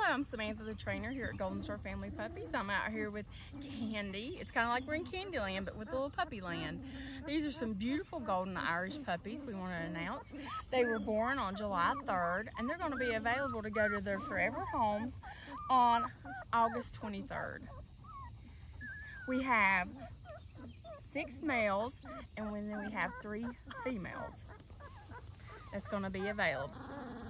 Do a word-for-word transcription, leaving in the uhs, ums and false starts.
I'm Samantha, the trainer here at Golden Star Family Puppies. I'm out here with Candy. It's kind of like we're in Candyland, but with a little puppy land. These are some beautiful golden Irish puppies we want to announce. They were born on July third, and they're going to be available to go to their forever homes on August twenty-third. We have six males, and then we have three females that's going to be available.